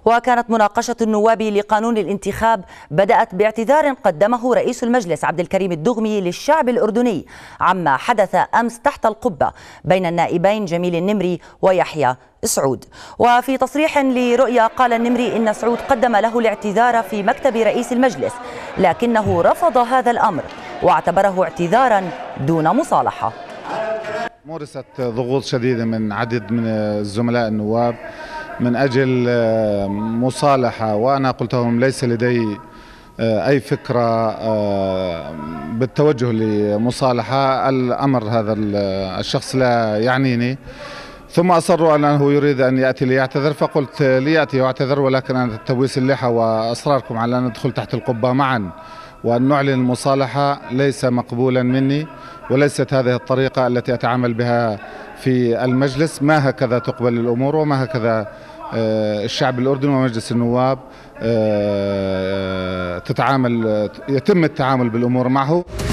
وكانت مناقشة النواب لقانون الانتخاب بدأت باعتذار قدمه رئيس المجلس عبد الكريم الدغمي للشعب الأردني عما حدث أمس تحت القبة بين النائبين جميل النمري ويحيى سعود. وفي تصريح لرؤيا قال النمري إن سعود قدم له الاعتذار في مكتب رئيس المجلس، لكنه رفض هذا الأمر واعتبره اعتذارا دون مصالحة. مورست ضغوط شديدة من عدد من الزملاء النواب من أجل مصالحة، وأنا قلت لهم ليس لدي أي فكرة بالتوجه لمصالحة. الأمر هذا الشخص لا يعنيني، ثم أصروا أنه يريد أن يأتي ليعتذر، فقلت ليأتي ويعتذر، ولكن أنا تبويس اللحى وأصراركم على أن ندخل تحت القبة معا وأن نعلن المصالحة ليس مقبولا مني، وليست هذه الطريقة التي أتعامل بها في المجلس. ما هكذا تقبل الأمور، وما هكذا الشعب الأردني ومجلس النواب يتم التعامل بالأمور معه.